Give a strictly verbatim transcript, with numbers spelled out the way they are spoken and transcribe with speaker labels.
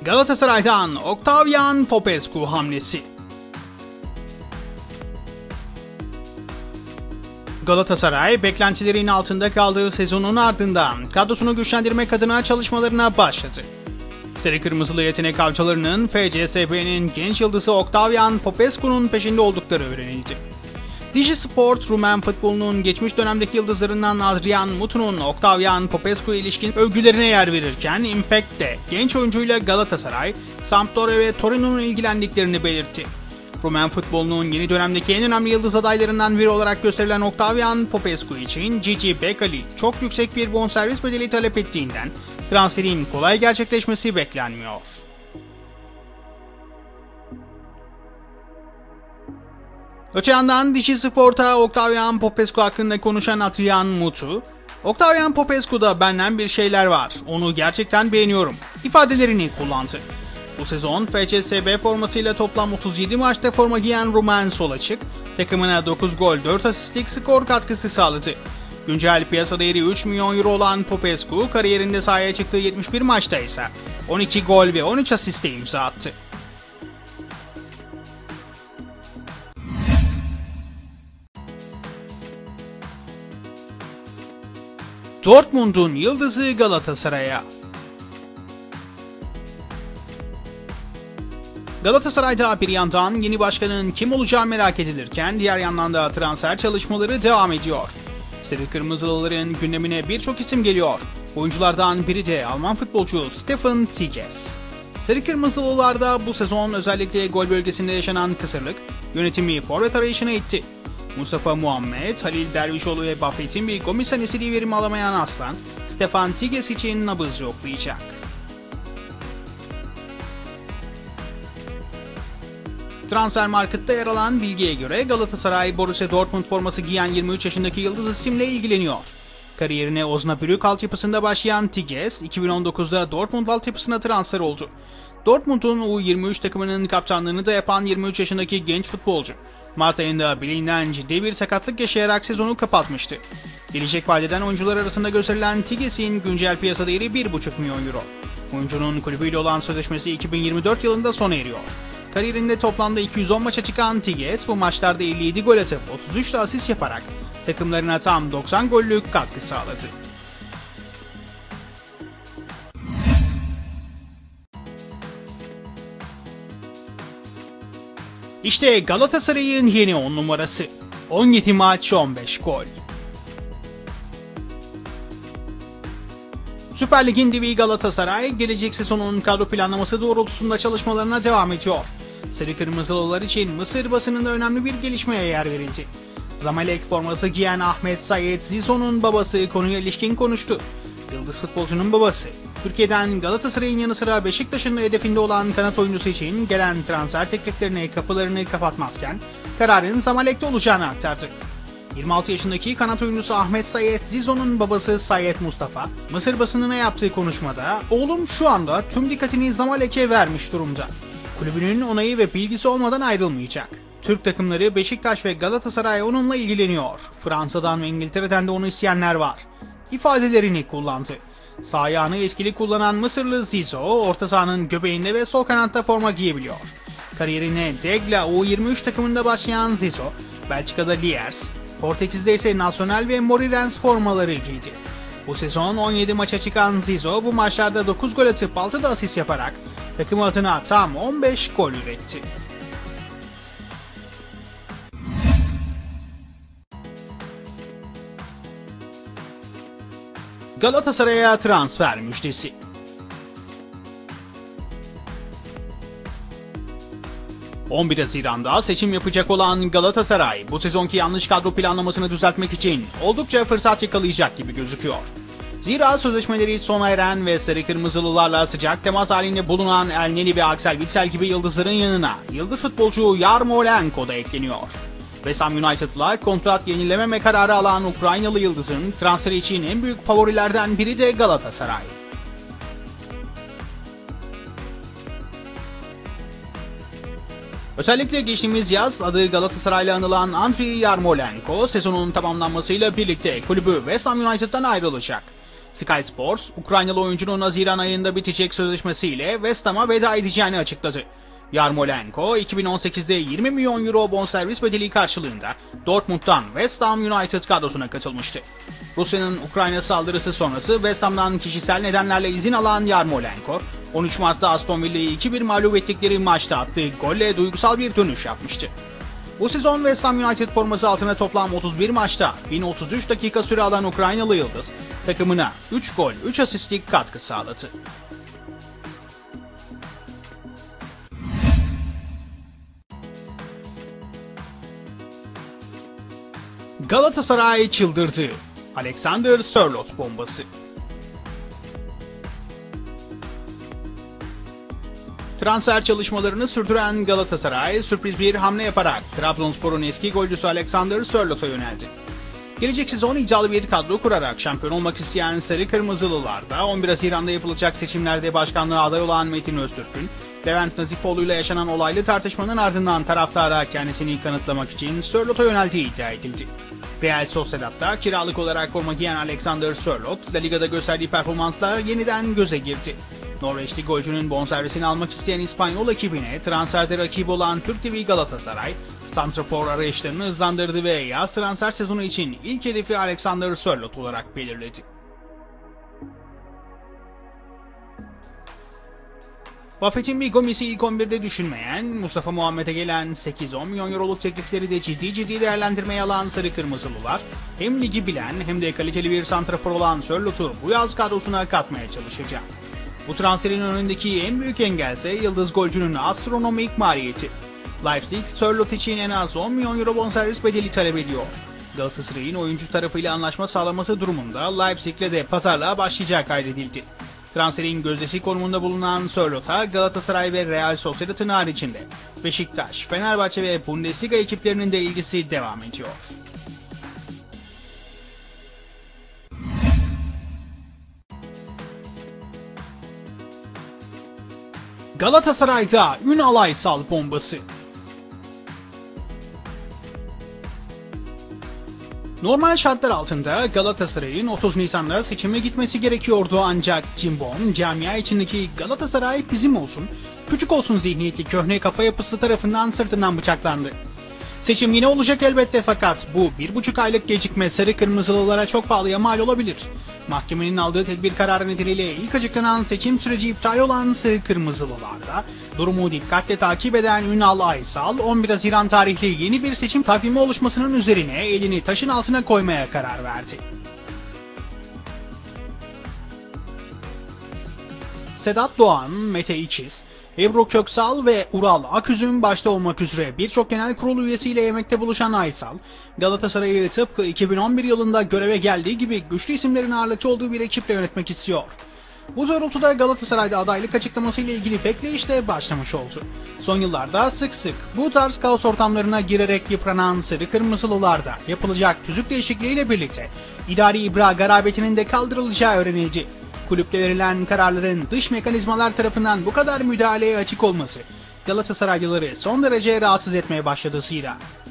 Speaker 1: Galatasaray'dan Octavian Popescu hamlesi. Galatasaray, beklentilerin altında kaldığı sezonun ardından kadrosunu güçlendirmek adına çalışmalarına başladı. Sarı Kırmızılı yetenek avcılarının F C S B'nin genç yıldızı Octavian Popescu'nun peşinde oldukları öğrenildi. Digi Sport, Rumen futbolunun geçmiş dönemdeki yıldızlarından Adrian Mutu'nun Octavian Popescu'ya ilişkin övgülerine yer verirken Impact'te genç oyuncuyla Galatasaray, Sampdoria ve Torino'nun ilgilendiklerini belirtti. Rumen futbolunun yeni dönemdeki en önemli yıldız adaylarından biri olarak gösterilen Octavian Popescu için Gigi Becali çok yüksek bir bonservis bedeli talep ettiğinden transferin kolay gerçekleşmesi beklenmiyor. Öte yandan Digi Sport'a Octavian Popescu hakkında konuşan Adrian Mutu, "Octavian Popescu'da benden bir şeyler var, onu gerçekten beğeniyorum" ifadelerini kullandı. Bu sezon F C S B formasıyla toplam otuz yedi maçta forma giyen Rumen sol açık, takımına dokuz gol dört asistlik skor katkısı sağladı. Güncel piyasa değeri üç milyon euro olan Popescu, kariyerinde sahaya çıktığı yetmiş bir maçta ise on iki gol ve on üç asiste imza attı. Dortmund'un yıldızı Galatasaray'a. Galatasaray'da bir yandan yeni başkanın kim olacağı merak edilirken diğer yandan da transfer çalışmaları devam ediyor. Sarı Kırmızılıların gündemine birçok isim geliyor. Oyunculardan biri de Alman futbolcu Stefan Tigges. Sarı Kırmızılılarda bu sezon özellikle gol bölgesinde yaşanan kısırlık yönetimi forvet arayışına itti. Mustafa Muhammed, Halil Dervişoğlu ve Buffett'in bir komisyon istediği verimi alamayan Aslan, Stefan Tigges için nabız yoklayacak. Transfermarkt'ta yer alan bilgiye göre Galatasaray, Borussia Dortmund forması giyen yirmi üç yaşındaki yıldız isimle ilgileniyor. Kariyerine Osnabrück altyapısında başlayan Tigges, iki bin on dokuzda Dortmund altyapısına transfer oldu. Dortmund'un U yirmi üç takımının kaptanlığını da yapan yirmi üç yaşındaki genç futbolcu, Mart ayında bileğinden ciddi bir sakatlık yaşayarak sezonu kapatmıştı. Gelecek vadeden oyuncular arasında gösterilen Tigges'in güncel piyasa değeri bir buçuk milyon euro. Oyuncunun kulübüyle olan sözleşmesi iki bin yirmi dört yılında sona eriyor. Kariyerinde toplamda iki yüz on maça çıkan Tigges, bu maçlarda elli yedi gol atıp otuz üç de asist yaparak takımlarına tam doksan gollük katkı sağladı. İşte Galatasaray'ın yeni on numarası. on yedi maç on beş gol. Süper Lig'in divi Galatasaray, gelecek sezonun kadro planlaması doğrultusunda çalışmalarına devam ediyor. Sarı Kırmızılılar için Mısır basınında önemli bir gelişmeye yer verildi. Zamalek forması giyen Ahmet Sayed Zizou'nun babası konuya ilişkin konuştu. Yıldız futbolcunun babası, Türkiye'den Galatasaray'ın yanı sıra Beşiktaş'ın hedefinde olan kanat oyuncusu için gelen transfer tekliflerine kapılarını kapatmazken kararın Zamalek'te olacağını aktardı. yirmi altı yaşındaki kanat oyuncusu Ahmet Sayed Zizou'nun babası Sayed Mustafa, Mısır basınına yaptığı konuşmada "Oğlum şu anda tüm dikkatini Zamalek'e vermiş durumda. Kulübünün onayı ve bilgisi olmadan ayrılmayacak. Türk takımları Beşiktaş ve Galatasaray onunla ilgileniyor. Fransa'dan ve İngiltere'den de onu isteyenler var" ifadelerini kullandı. Sağ ayağını etkili kullanan Mısırlı Zizou, orta sahanın göbeğinde ve sol kanatta forma giyebiliyor. Kariyerine Degla U yirmi üç takımında başlayan Zizou, Belçika'da Liers, Portekiz'de ise Nacional ve Moreirense formaları giydi. Bu sezon on yedi maça çıkan Zizou, bu maçlarda dokuz gol atıp altı da asist yaparak takım adına tam on beş gol üretti. Galatasaray'a transfer müjdesi. on bir Haziran'da seçim yapacak olan Galatasaray, bu sezonki yanlış kadro planlamasını düzeltmek için oldukça fırsat yakalayacak gibi gözüküyor. Zira sözleşmeleri sona eren ve Sarı Kırmızılılarla sıcak temas halinde bulunan Elneny ve Axel Witsel gibi yıldızların yanına yıldız futbolcu Yarmolenko da ekleniyor. West Ham United'la kontrat yenilememe kararı alan Ukraynalı yıldızın transferi için en büyük favorilerden biri de Galatasaray. Özellikle geçtiğimiz yaz adı Galatasaray'la anılan Andriy Yarmolenko sezonun tamamlanmasıyla birlikte kulübü West Ham United'dan ayrılacak. Sky Sports, Ukraynalı oyuncunun Haziran ayında bitecek sözleşmesiyle West Ham'a veda edeceğini açıkladı. Yarmolenko, iki bin on sekizde yirmi milyon euro bonservis bedeli karşılığında Dortmund'dan West Ham United kadrosuna katılmıştı. Rusya'nın Ukrayna saldırısı sonrası West Ham'dan kişisel nedenlerle izin alan Yarmolenko, on üç Mart'ta Aston Villa'yı iki bir mağlup ettikleri maçta attığı golle duygusal bir dönüş yapmıştı. Bu sezon West Ham United forması altına toplam otuz bir maçta bin otuz üç dakika süre alan Ukraynalı yıldız, takımına üç gol üç asistlik katkı sağladı. Galatasaray çıldırdı. Alexander Sørloth bombası. Transfer çalışmalarını sürdüren Galatasaray sürpriz bir hamle yaparak Trabzonspor'un eski golcüsü Alexander Sørloth'a yöneldi. Gelecek sezon iddialı bir kadro kurarak şampiyon olmak isteyen Sarı Kırmızılılarda on bir Haziran'da yapılacak seçimlerde başkanlığa aday olan Metin Öztürk'ün Levent Nazifoğlu ile yaşanan olaylı tartışmanın ardından taraftara kendisini kanıtlamak için Sørloth'a yöneldiği iddia edildi. Real Sociedad'da kiralık olarak forma giyen Alexander Sørloth, La Liga'da gösterdiği performansla yeniden göze girdi. Norveçli golcünün bonservisini almak isteyen İspanyol ekibine transferde rakip olan Türk T V Galatasaray, santrafor arayışlarını hızlandırdı ve yaz transfer sezonu için ilk hedefi Alexander Sørloth olarak belirledi. Buffett'in bir Gomis'i ilk on birde düşünmeyen, Mustafa Muhammed'e gelen sekiz on milyon euroluk teklifleri de ciddi ciddi değerlendirmeye alan Sarı Kırmızılılar, hem ligi bilen hem de kaliteli bir santrafor olan Sørloth'u bu yaz kadrosuna katmaya çalışacak. Bu transferin önündeki en büyük engelse yıldız golcünün astronomik maliyeti. Leipzig, Sørloth için en az on milyon euro bonservis bedeli talep ediyor. Galatasaray'ın oyuncu tarafıyla anlaşma sağlaması durumunda Leipzig'le de pazarlığa başlayacağı kaydedildi. Transferin gözdesi konumunda bulunan Sørloth'a Galatasaray ve Real Sociedad'ın haricinde Beşiktaş, Fenerbahçe ve Bundesliga ekiplerinin de ilgisi devam ediyor. Galatasaray'da Ünal Aysal bombası. Normal şartlar altında Galatasaray'ın otuz Nisan'da seçime gitmesi gerekiyordu ancak Cimbom, camia içindeki Galatasaray bizim olsun, küçük olsun zihniyetli köhne kafa yapısı tarafından sırtından bıçaklandı. Seçim yine olacak elbette fakat bu bir buçuk aylık gecikme Sarı Kırmızılılara çok pahalıya mal olabilir. Mahkemenin aldığı tedbir kararı nedeniyle ilk açıklanan seçim süreci iptal olan Sarı Kırmızılılarda durumu dikkatle takip eden Ünal Aysal on bir Haziran tarihli yeni bir seçim takvimi oluşmasının üzerine elini taşın altına koymaya karar verdi. Sedat Doğan, Mete İçiz, Ebru Köksal ve Ural Aküz'ün başta olmak üzere birçok genel kurul üyesiyle yemekte buluşan Aysal, Galatasaray'ı tıpkı iki bin on bir yılında göreve geldiği gibi güçlü isimlerin ağırlıkçı olduğu bir ekiple yönetmek istiyor. Bu doğrultuda Galatasaray'da adaylık açıklamasıyla ilgili bekleyiş de başlamış oldu. Son yıllarda sık sık bu tarz kaos ortamlarına girerek yıpranan Sarı Kırmızılılarda yapılacak tüzük değişikliğiyle birlikte idari ibra garabetinin de kaldırılacağı öğrenildi. Kulüpte verilen kararların dış mekanizmalar tarafından bu kadar müdahaleye açık olması Galatasaraylıları son derece rahatsız etmeye başladı zira.